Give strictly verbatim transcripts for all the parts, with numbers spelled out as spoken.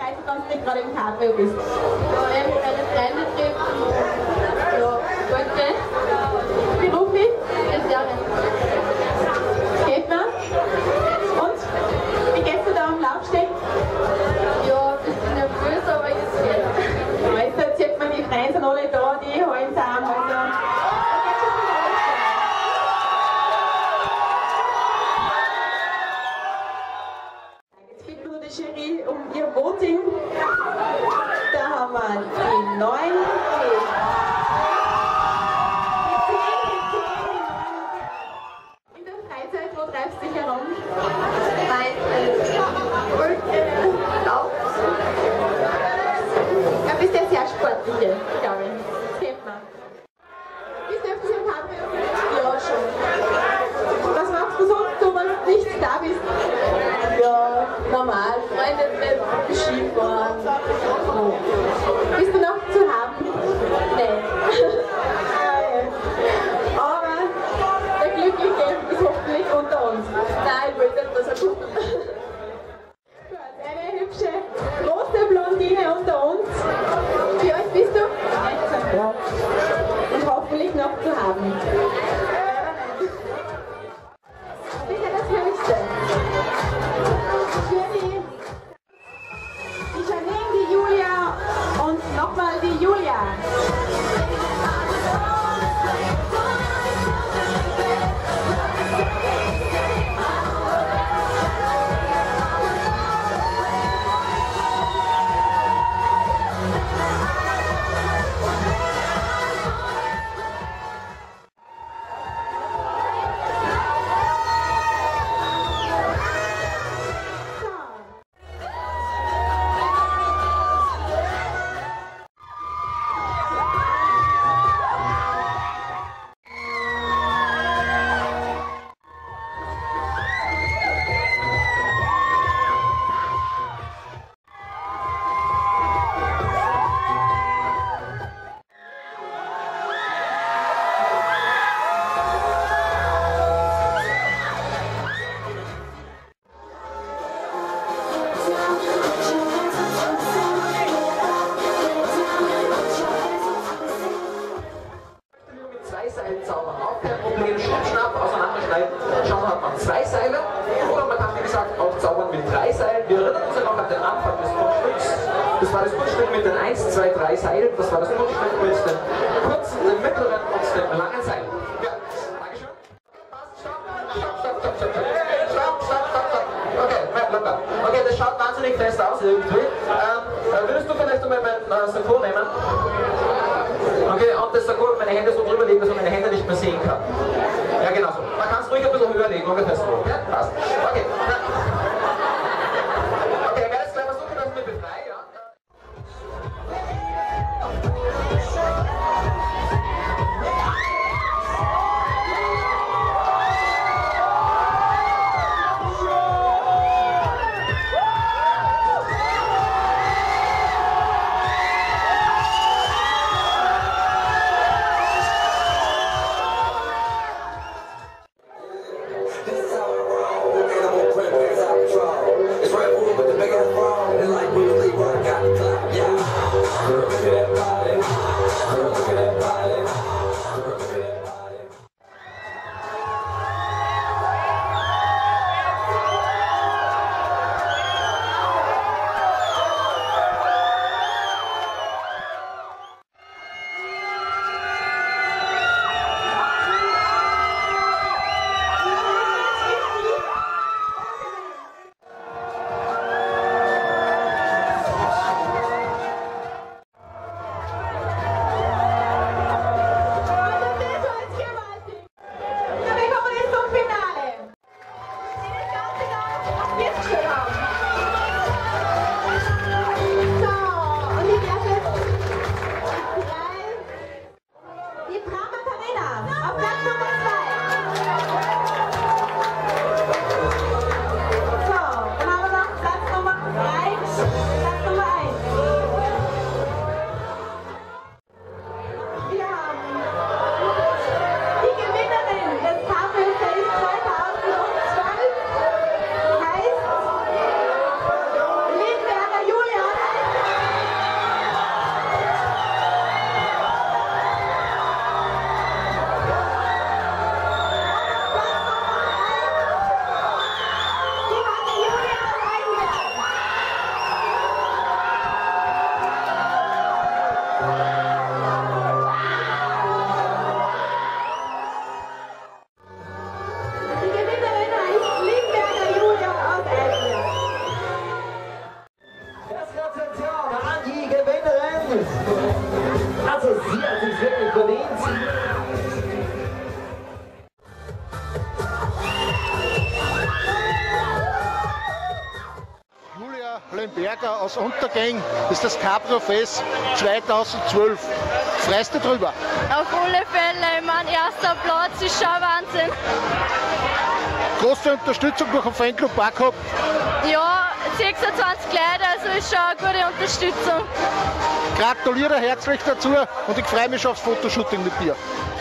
Freizeit, wenn du gerade im Cabrio bist? Ja, eben bei den Kleinbetrieb. Ja, gut, ne? Beruflich? Friseurin. Geht man? Und? Wie geht's dir da am Laufsteg? Ja, ein bisschen nervös, aber jetzt geht's. Weißt du, jetzt sieht man, die Freien sind alle da, die halten zusammen. Also, da geht schon viel los. Jetzt bitten wir die Jury um ihr Voting. Da haben wir die neun, die zehn, die neun. In der Freizeit, wo treibst du dich herum? Mein äh, Lauf. Ja, bist ja sehr sportlich, glaube ich. Das kennt man. Bist du öfters im Cabrio? Ja, schon. Was machst du sonst, so, wenn du nicht da bist? Ja, normal. Freunde mit Skifahren. Oh. Bist du noch zu haben? Nein. Aber der Glückliche ist hoffentlich unter uns. Nein, ich will nicht, dass er guckt. Gut, eine hübsche, große Blondine unter uns. Wie alt bist du? neunzehn. Ja. Und hoffentlich noch zu haben. Bitte das Höchste. Für die, die Janine, die Julia und nochmal die Julia. Zwei Seile oder man kann wie gesagt auch zaubern mit drei Seilen. Wir erinnern uns ja noch an den Anfang des Kunststücks. Das war das Kunststück mit den eins, zwei, drei Seilen. Das war das Kunststück mit den kurzen, den mittleren und den langen Seilen. Ja, Dankeschön. Stopp, stopp, stopp, stopp, stopp. Stopp, stopp, stopp, stopp. Okay, bleib locker. Okay, das schaut wahnsinnig fest aus irgendwie. Ähm, würdest du vielleicht einmal mein äh, Sakko nehmen? Okay, und das Sakko, meine Hände so drüber legen, dass man meine Hände nicht mehr sehen kann. Ja, genau so. Man kann es ruhig ein bisschen höher legen, ungefähr so. Ja, passt. Okay. Okay, ich werde jetzt gleich versuchen, dass ich mich befreie, ja? This is how I roll, and I'm Gratulation an die Gewinnerin. Also sie hat sich wirklich verdient. Julia Lemberger aus Untergäng ist das Cabrio-Fest zweitausendzwölf. Freust du drüber? Auf alle Fälle, ich mein erster Platz ist schon Wahnsinn. Große Unterstützung durch den Fanclub auch gehabt. Ja, sechsundzwanzig Leute, also ist schon eine gute Unterstützung. Gratuliere herzlich dazu und ich freue mich schon aufs Fotoshooting mit dir.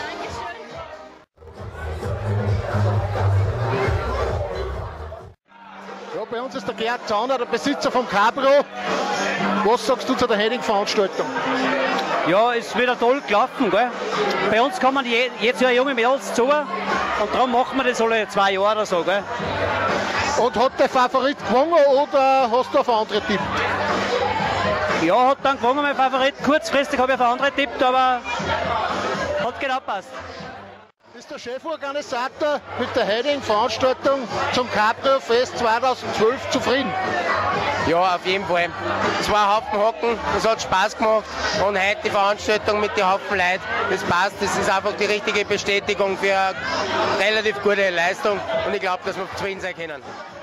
Ja, bei uns ist der Gerd Zauner, der Besitzer vom Cabrio. Was sagst du zu der Heading-Veranstaltung? Ja, ist wieder toll gelaufen. Gell? Bei uns kommen je, jetzt ja junge Mädels zu und darum machen wir das alle zwei Jahre oder so. Gell? Und hat der Favorit gewonnen oder hast du auf andere tippt? Ja, hat dann gewonnen, mein Favorit. Kurzfristig habe ich auf andere tippt, aber hat genau passt. Ist der Cheforganisator mit der heutigen Veranstaltung zum Cabrio-Fest zweitausendzwölf zufrieden? Ja, auf jeden Fall. Es war ein Haufen Hocken, es hat Spaß gemacht und heute die Veranstaltung mit den Haufen Leuten, das passt, das ist einfach die richtige Bestätigung für eine relativ gute Leistung und ich glaube, dass wir zufrieden sein können.